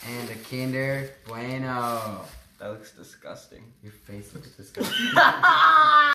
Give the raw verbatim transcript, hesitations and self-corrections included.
And a Kinder Bueno. That looks disgusting. Your face looks disgusting.